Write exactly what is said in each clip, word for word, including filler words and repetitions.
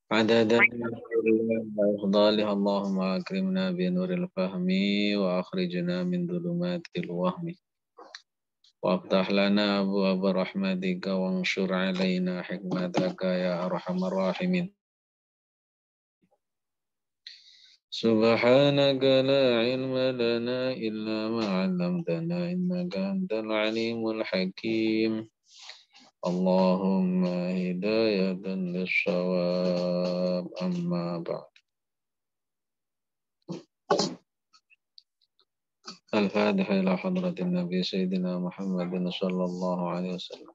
عدد وإفضالها اللهم أكرمنا بنور الفهم وأخرجنا من ظلمات الوهم وافتح لنا أبواب رحمتك وانشر علينا حكمتك يا أرحم الراحمين. سبحانك لا علم لنا إلا ما علمتنا إنك أنت العليم الحكيم. اللهم هداية للصواب. أما بعد. الفاتحة إلى حضرة النبي سيدنا محمد صلى الله عليه وسلم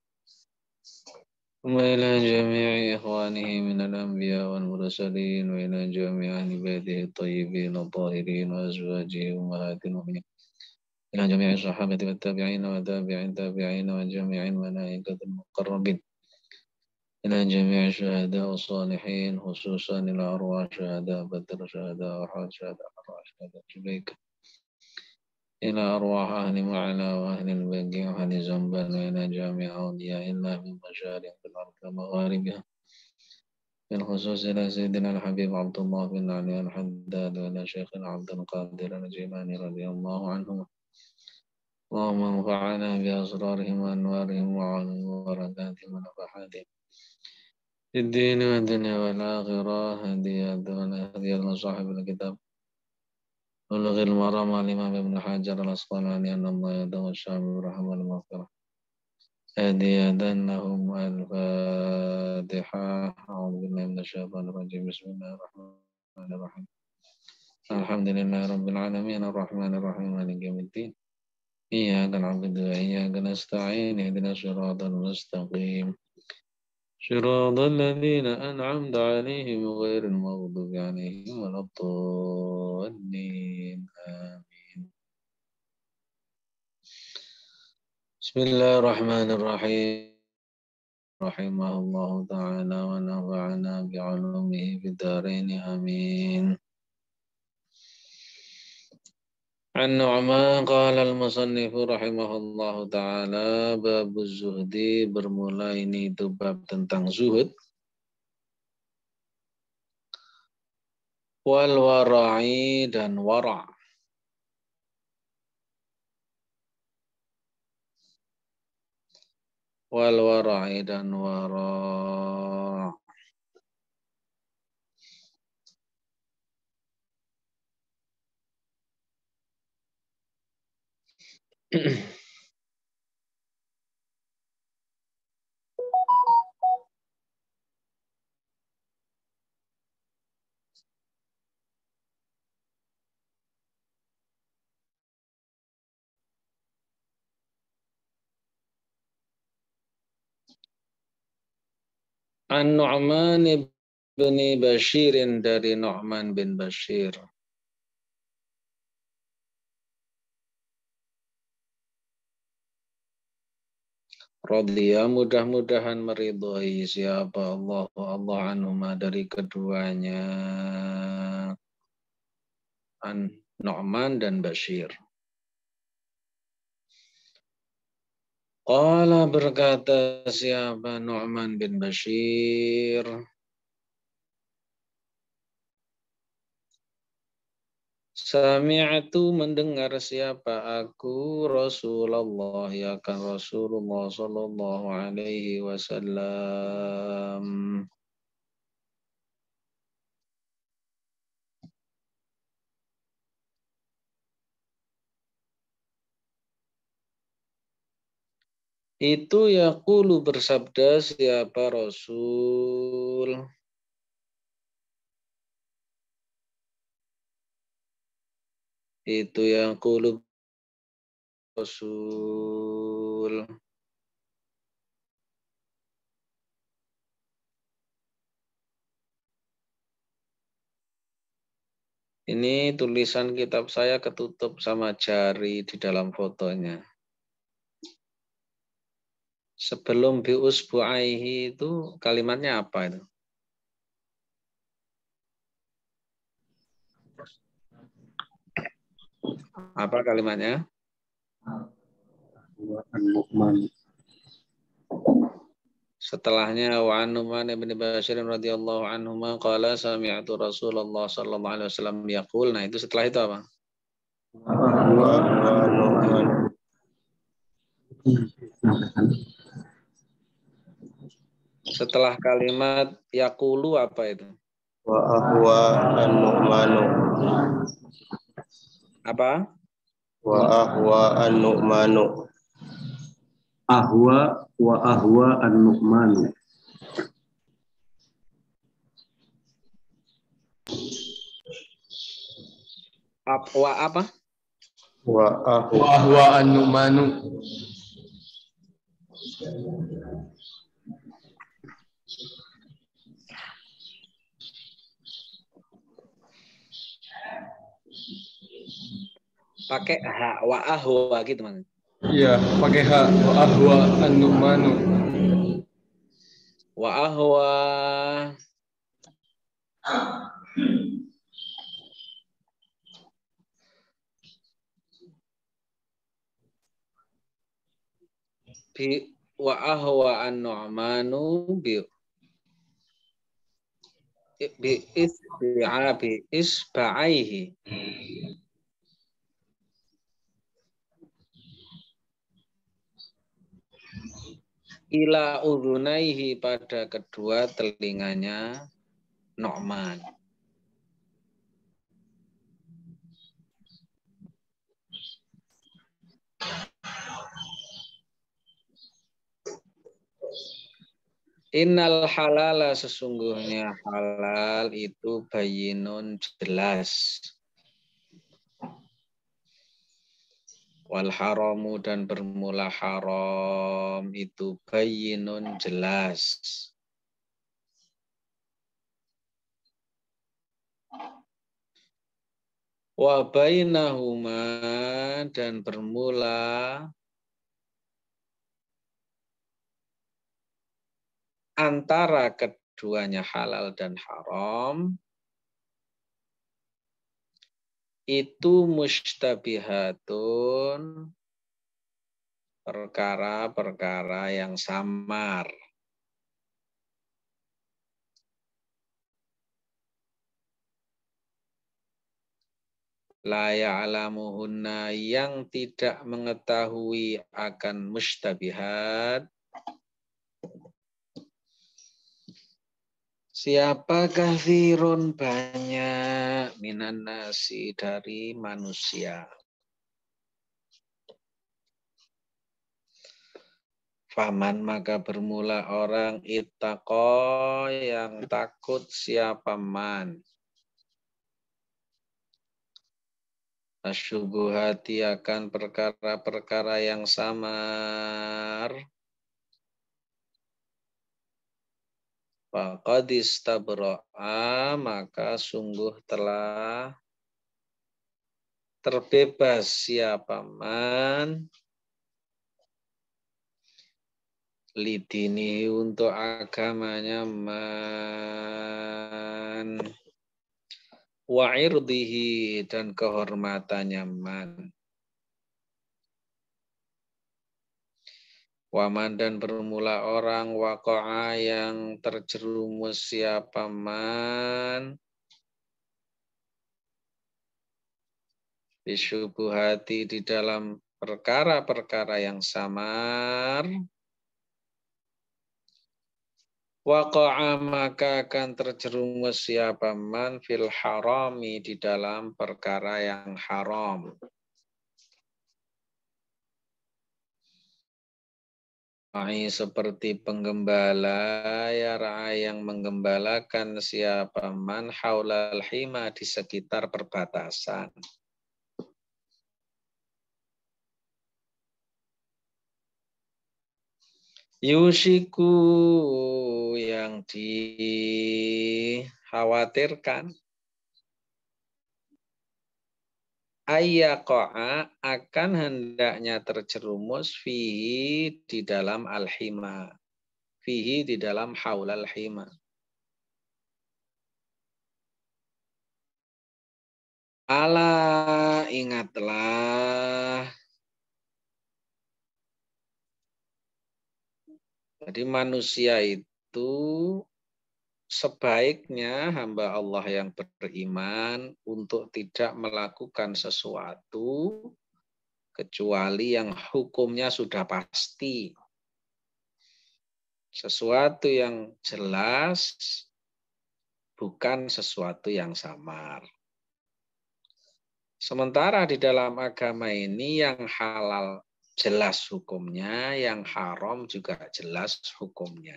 وإلى جميع إخوانه من الأنبياء والمرسلين وإلى جميع أهل بيته الطيبين الطاهرين وأزواجه أمهات المؤمنين إلى جميع الصحابة والتابعين وتابع التابعين وجميع الملائكة المقربين إلى جميع الشهداء والصالحين خصوصا إلى أرواح شهداء بدر شهداء أحد شهداء أرواح شهداء جبيك إلى أرواح أهل معلى وأهل البقيع وأهل زنبل وإلى جميع أولياء الله من مشارق الأرض ومغاربها بالخصوص إلى سيدنا الحبيب عبد الله بن علي الحداد وإلى شيخنا عبد القادر الجيلاني رضي الله عنهما. اللهم انفعنا بأسرارهم وأنوارهم وعلوم وبركاتهم ونفحاتهم في الدين والدنيا والآخرة. هدية صاحب الكتاب بلغ المرام الإمام ابن حجر الأسقلاني أن الله يده الشام برحمة المغفرة. هدية لهم الفاتحة. أعوذ بالله من الشيطان الرجيم. بسم الله الرحمن الرحيم. الحمد لله رب العالمين الرحمن الرحيم مالك يوم الدين. إياك نعبد وإياك نستعين اهدنا الصراط المستقيم صراط الذين أنعمت عليهم غير المغضوب عليهم ولا الضالين آمين. بسم الله الرحمن الرحيم. رحمه الله تعالى ونفعنا بعلومه في الدارين آمين. عن نعمان قال المصنف رحمه الله تعالى bab zuhdi, bermula ini itu bab tentang zuhud. Wal wara'i dan wara'. Wal wara'i dan wara'. An Nu'man bin Bashir, dari Nu'man bin Bashir. Radhiya, mudah-mudahan meridhai siapa Allah Allah anhuma, dari keduanya, An Nu'man dan Bashir. Qala, berkata siapa Nu'man bin Bashir, sami'tu, mendengar siapa aku, Rasulullah, ya kan Rasulullah sallallahu alaihi wasallam. Itu yaqulu, bersabda siapa Rasul. Itu yaqulu Rasul. Ini tulisan kitab saya ketutup sama jari di dalam fotonya. Sebelum biusbu'aihi itu kalimatnya apa itu? Apa kalimatnya? Setelahnya wa an Nu'man bin Bashir radhiyallahu anhu qala sami'tu Rasulullah sallallahu alaihi wasallam yaqul. Nah, itu setelah itu apa? Wa wa Nu'man. Setelah kalimat yaqulu apa itu? Wa ahwa an-Nu'manu. Apa? Wa ahwa an-Nu'manu. Ahwa wa ahwa an-Nu'manu. Wa apa? Wa ahwa, Wa ahwa an-Nu'manu. Pakai ha wa ahwa gitu man. Iya, pakai ha. Wa ahwa an-Nu'manu. Wa ahwa bi wa ahwa an-Nu'manu bi bi isbi'abi isba'aihi. Ila udhunaihi pada kedua telinganya Nu'man. Innal halala sesungguhnya halal itu bayinun jelas. Wal haramu dan bermula haram itu bayinun jelas. Wa bainahuma dan bermula antara keduanya halal dan haram itu mustabihatun perkara-perkara yang samar. La ya'lamuhunna yang tidak mengetahui akan mustabihat. Siapa kathirun banyak minan nasi dari manusia. Faman maka bermula orang ittaqo yang takut siapa man. Asyubuhati akan perkara-perkara yang samar. Faqad istabra'a maka sungguh telah terbebas siapa man lidini untuk agamanya man wa irdihi dan kehormatannya man. Waman dan bermula orang waqa'a yang terjerumus siapa man bisyubuhati di dalam perkara-perkara yang samar. Waqa'a maka akan terjerumus siapa man fil harami di dalam perkara yang haram. Ai seperti penggembala ya ra'a yang menggembalakan siapa man haulal hima di sekitar perbatasan. Yusiku yang dikhawatirkan ayyaqa'a akan hendaknya terjerumus fihi di dalam al-hima. Fihi di dalam haulal hima. Ala ingatlah Jadi manusia itu sebaiknya hamba Allah yang beriman untuk tidak melakukan sesuatu kecuali yang hukumnya sudah pasti. Sesuatu yang jelas, bukan sesuatu yang samar. Sementara di dalam agama ini yang halal jelas hukumnya, yang haram juga jelas hukumnya.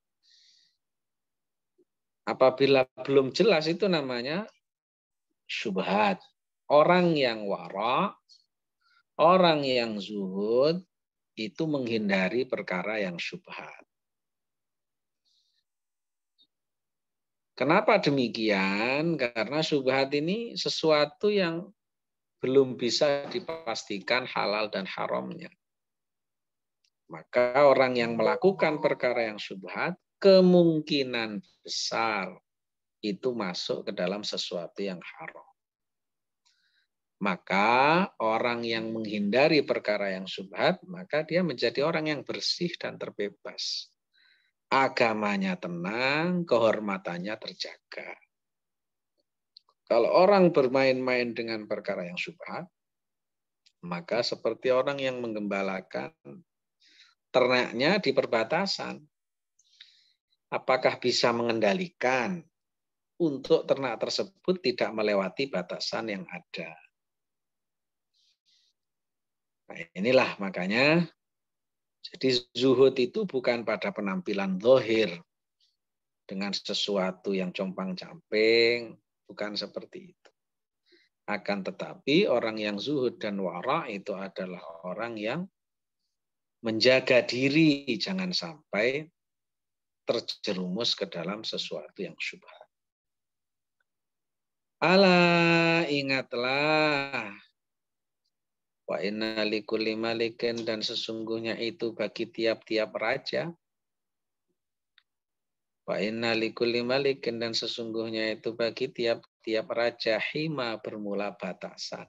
Apabila belum jelas itu namanya syubhat. Orang yang wara, orang yang zuhud itu menghindari perkara yang syubhat. Kenapa demikian? Karena syubhat ini sesuatu yang belum bisa dipastikan halal dan haramnya. Maka orang yang melakukan perkara yang syubhat, kemungkinan besar itu masuk ke dalam sesuatu yang haram. Maka orang yang menghindari perkara yang syubhat, maka dia menjadi orang yang bersih dan terbebas. Agamanya tenang, kehormatannya terjaga. Kalau orang bermain-main dengan perkara yang syubhat, maka seperti orang yang menggembalakan ternaknya di perbatasan. Apakah bisa mengendalikan untuk ternak tersebut tidak melewati batasan yang ada? Nah, inilah makanya, jadi zuhud itu bukan pada penampilan zahir dengan sesuatu yang compang-camping, bukan seperti itu. Akan tetapi orang yang zuhud dan wara itu adalah orang yang menjaga diri jangan sampai terjerumus ke dalam sesuatu yang syubhat. Ala, ingatlah, wa inna likulli malikin, dan sesungguhnya itu bagi tiap-tiap raja. Wa inna likulli malikin, dan sesungguhnya itu bagi tiap-tiap raja hima, bermula batasan.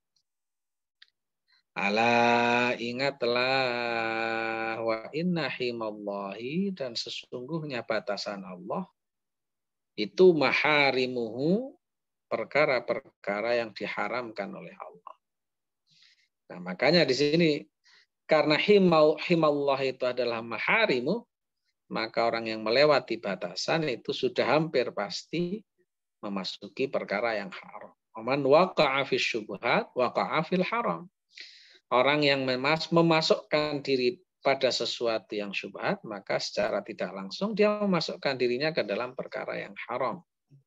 Ala, ingatlah, wa inna himallahi, dan sesungguhnya batasan Allah itu maharimuhu, perkara-perkara yang diharamkan oleh Allah. Nah, makanya di sini karena himau himallah itu adalah maharimu, maka orang yang melewati batasan itu sudah hampir pasti memasuki perkara yang haram. Man waqa'a fis syubhat waqa'a fil haram. Orang yang memas memasukkan diri pada sesuatu yang syubhat, maka secara tidak langsung dia memasukkan dirinya ke dalam perkara yang haram.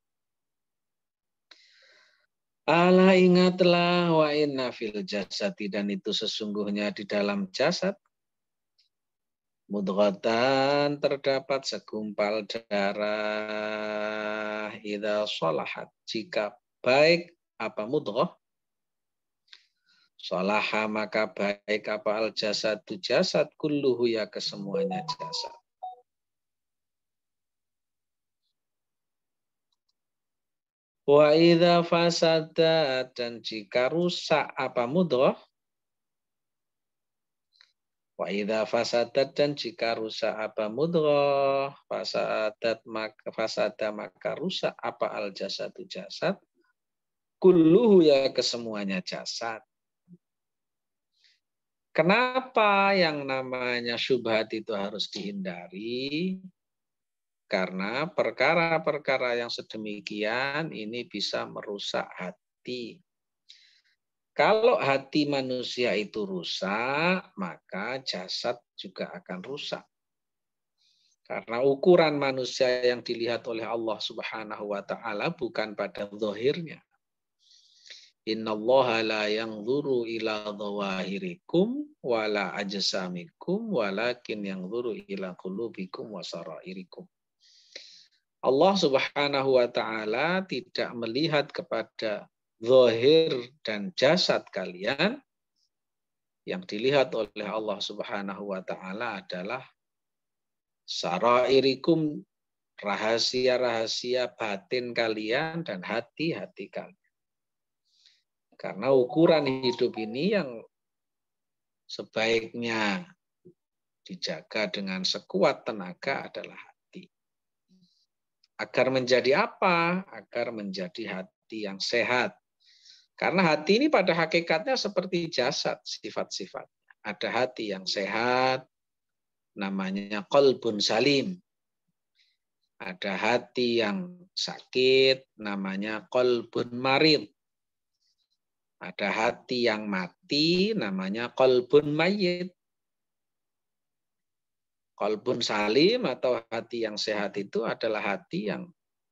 Ala, ingatlah, wa inna fil jasadi, dan itu sesungguhnya di dalam jasad, mudghatan, terdapat segumpal darah, idza shalahat, jika baik apa mudghah, shalaha maka baik apa al jasadu jasad, kulluhu ya kesemuanya jasad. Wa idza fasadat, dan jika rusak apa mudghah, wa idza fasadat, dan jika rusak apa mudghah, fasadat maka fasada maka rusak apa al jasadu jasad, kulluhu ya kesemuanya jasad. Kenapa yang namanya syubhat itu harus dihindari? Karena perkara-perkara yang sedemikian ini bisa merusak hati. Kalau hati manusia itu rusak, maka jasad juga akan rusak. Karena ukuran manusia yang dilihat oleh Allah Subhanahu wa taala bukan pada zahirnya. Innallaha la yanzuru ila dhawahirikum wala ajsamikum walakin yanzuru ila qulubikum wa sarairikum. Allah Subhanahu wa taala tidak melihat kepada zahir dan jasad kalian. Yang dilihat oleh Allah Subhanahu wa taala adalah sarairikum, rahasia-rahasia batin kalian dan hati-hati kalian. Karena ukuran hidup ini yang sebaiknya dijaga dengan sekuat tenaga adalah hati. Agar menjadi apa? Agar menjadi hati yang sehat. Karena hati ini pada hakikatnya seperti jasad, sifat-sifat. Ada hati yang sehat, namanya qalbun salim. Ada hati yang sakit, namanya qalbun marid. Ada hati yang mati, namanya qalbun mayyit. Qalbun salim atau hati yang sehat itu adalah hati yang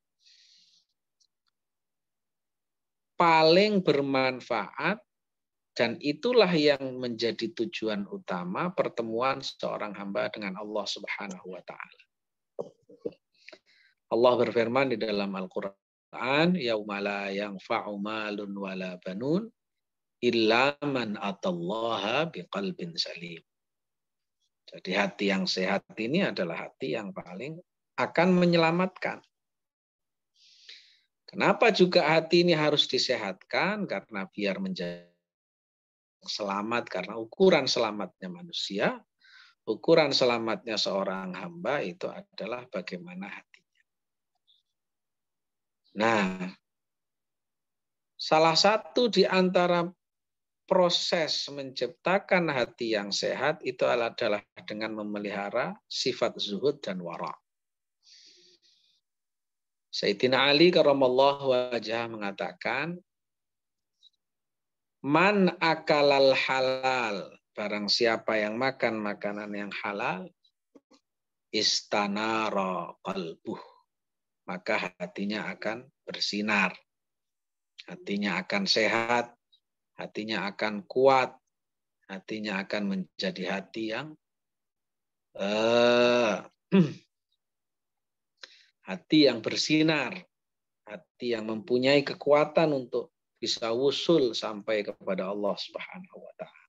paling bermanfaat, dan itulah yang menjadi tujuan utama pertemuan seorang hamba dengan Allah Subhanahu wa taala. Allah berfirman di dalam Al-Qur'an, yauma la yanfa'u malun wala banun illa man atallaha biqalbin salim. Jadi hati yang sehat ini adalah hati yang paling akan menyelamatkan. Kenapa juga hati ini harus disehatkan? Karena biar menjadi selamat, karena ukuran selamatnya manusia, ukuran selamatnya seorang hamba itu adalah bagaimana hatinya. Nah, salah satu di antara proses menciptakan hati yang sehat itu adalah dengan memelihara sifat zuhud dan wara'. Sayyidina Ali karramallahu wajhah mengatakan, man akalal halal, barang siapa yang makan makanan yang halal, istanara qalbuh, maka hatinya akan bersinar, hatinya akan sehat, hatinya akan kuat, hatinya akan menjadi hati yang uh, hati yang bersinar, hati yang mempunyai kekuatan untuk bisa wusul sampai kepada Allah Subhanahu wa taala.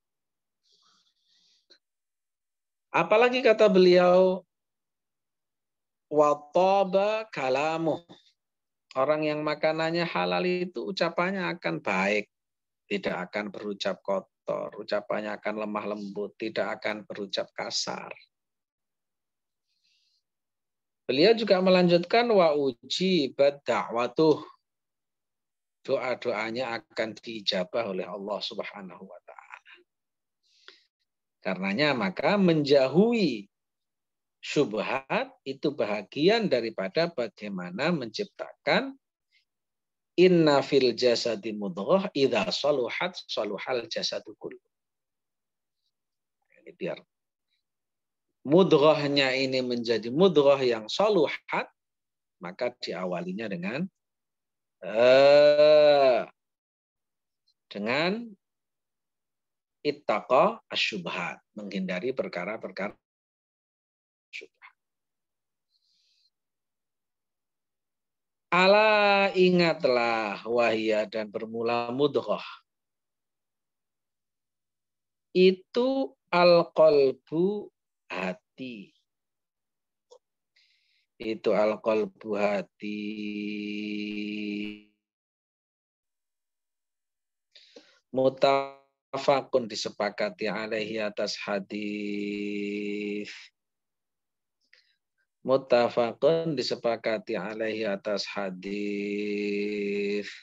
Apalagi kata beliau, wa taba kalamuh. Orang yang makanannya halal itu ucapannya akan baik, tidak akan berucap kotor, ucapannya akan lemah lembut, tidak akan berucap kasar. Beliau juga melanjutkan wa ujibat da'watuh. Doa-doanya akan diijabah oleh Allah Subhanahu wa taala. Karenanya maka menjauhi syubhat itu bahagian daripada bagaimana menciptakan inna fil jasadi mudghah idza saluhat saluhal jasadu kullu. Ini biar mudghahnya ini menjadi mudghah yang saluhat, maka diawalinya dengan eh, dengan ittaqa asyubhat, menghindari perkara-perkara syubhat. Ala ingatlah wahya, dan bermula mudghah itu al-qalbu, hati. Itu al-qalbu, hati. Mutafakun, disepakati alaihi atas hadis. Mutafakun, disepakati alaihi atas hadis.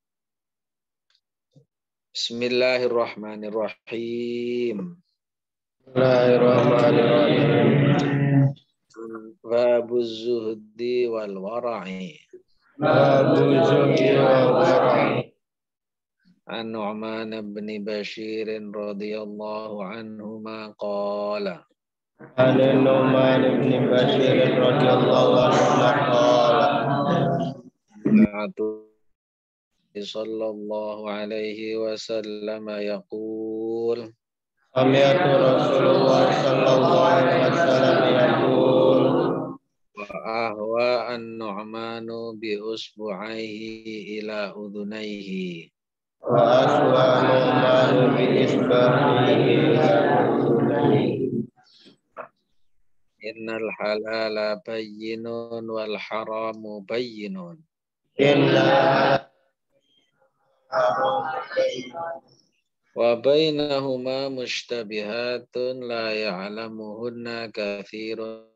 Bismillahirrahmanirrahim. Bismillahirrahmanirrahim. Babuz zuhdi wal wara'i. Babuz zuhdi wal wara'i. An Nu'man bin Bashir radhiyallahu anhuma qala. An Nu'man bin Bashir radhiyallahu anhuma qala. Sallallahu alaihi wasallam yaqul. Sami'tu Rasulullah sallallahu alaihi wasallam yaqul. Wa ahwa an-nu'manu bi usbu'aihi ila udhunaihi. Wa aswa an-nu'manu bi isbahihi ila udhunaihi. Innal halala bayyinun wal haramu bayyinun. Innal halala bayyinun Wa bainahuma mushtabihatun la ya'lamuhunna katsirun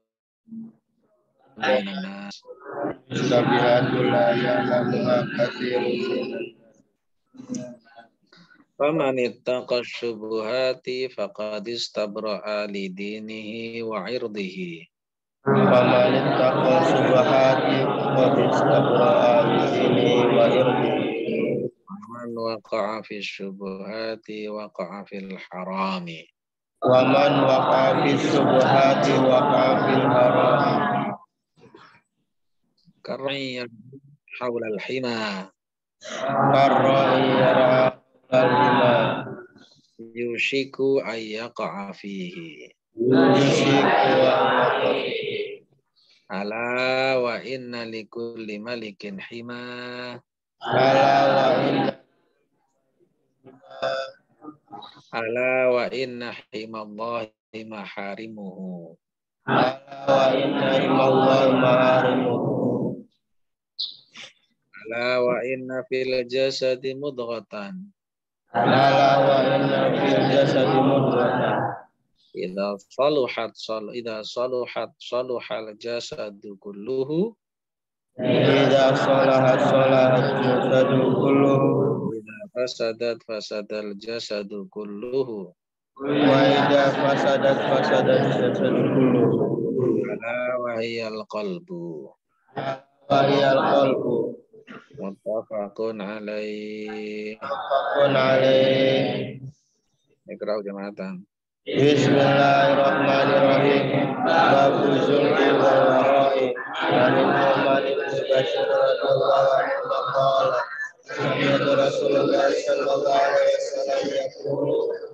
minan nas. Mushtabihatun la ya'lamuha katsirun minan nas. Faman ittaqa syubuhati faqad istabra'a li dinihi wa 'irdihi. Faman ittaqa syubuhati faqad istabra'a li dinihi wa 'irdihi. Man waqa'a fi syubuhati waqa'a fil harami. Wa man waqa'a fi syubuhati waqa'a fil harami. Karra'i hawla al-hima. Karra'i yar'a al-hima. Yushiku ayyaqa'a fihi. Yushiku ayyaqa'a fihi. Ala wa inna likulli malikin hima. Ala wa inna Ala wa inna himallahi maharimuhu. Ala wa inna himallahi maharimuhu. Ala wa inna fil jasadi mudghatan. Ala wa inna fil jasadi mudghatan. Idza saluhat sal idza saluhat saluhal jasadu kulluhu. Idza salahat salahat jasadu kulluhu. Idza fasadat fasadal jasadu kulluhu. Wa idza fasadat fasadat jasadu kulluhu. Ala wa hiyal qalbu. Wa hiyal qalbu. Muttafaqun alaih. Muttafaqun alaih. Iqra'u jama'atan. Bismillahirrahmanirrahim. Babu zulmi wal wara'i. Anil Muhammadin Rasulullah qala Sami'tu Rasulullah sallallahu alaihi wasallam yaqulu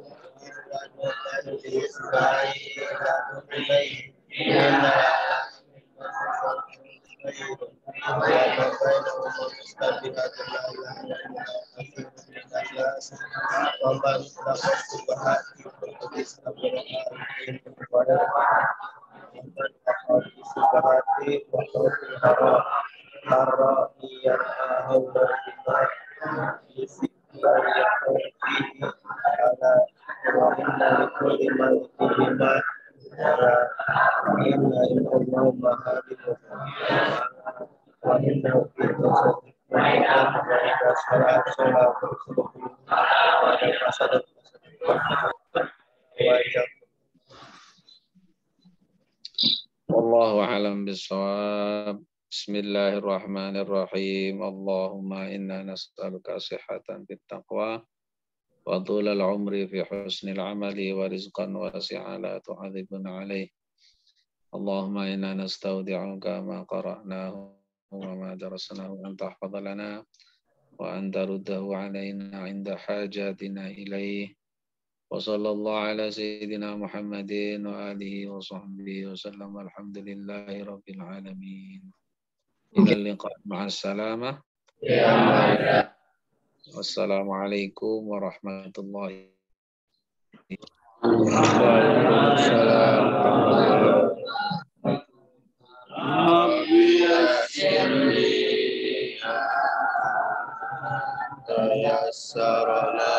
Wallahu a'lam bishawab. Bismillahirrahmanirrahim. Allahumma inna nas'aluka sihhatan fit taqwa wa tulal umri fi husnil amali wa rizqan wasi'a la tu'adzibna alaih. Allahumma inna nastaudi'uka ma qara'nahu wa ma darasnahu an tahfadha lana wa an taruddahu alaina 'inda hajatina ilaih. Wa sallallahu ala sayyidina Muhammadin wa alihi wa sahbihi wa sallam. Alhamdulillahi rabbil alamin. Ila liqa ma'as salamah. Wassalamualaikum warahmatullahi wabarakatuh.